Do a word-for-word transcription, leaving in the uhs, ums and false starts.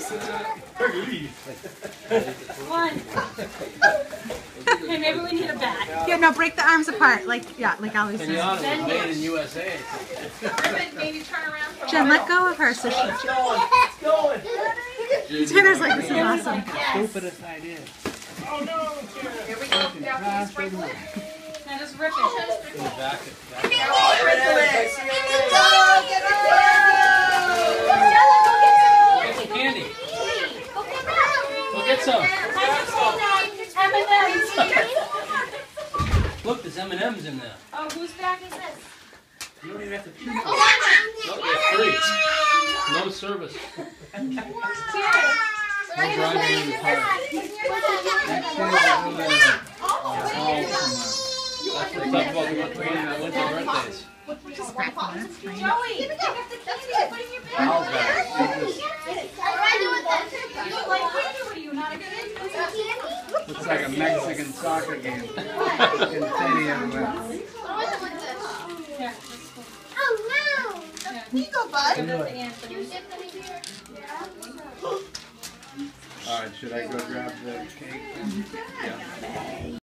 One. Okay, maybe we need a bat. Yeah, no, break the arms apart. Like, yeah, like Ali's doing. Pinata was made in U S A. Ribbon, maybe turn around for a Jen, let while. go of her so she. It's going. It's going. Tanner's like, this is awesome. Stupidest idea. Oh no. Here we go. Now can you sprinkle it? Now just rip it. Back it. Back it. Oh, there it is. Get some candy. Go get some. M and M's. Look, there's M and M's in there. Oh, whose bag is this? You don't even have to choose. Look, it's free. No service. No driving in the car. That's what we talked about. We went to one that went to birthdays. Joey, pick up the candy and put it in your bag. How's that? You don't like candy? What are you, not a good kid? Looks like a Mexican soccer game. Infinity everywhere. Here. Oh no! Here you go, bud. Give it to Anthony. Alright, should I go grab the cake? Yeah.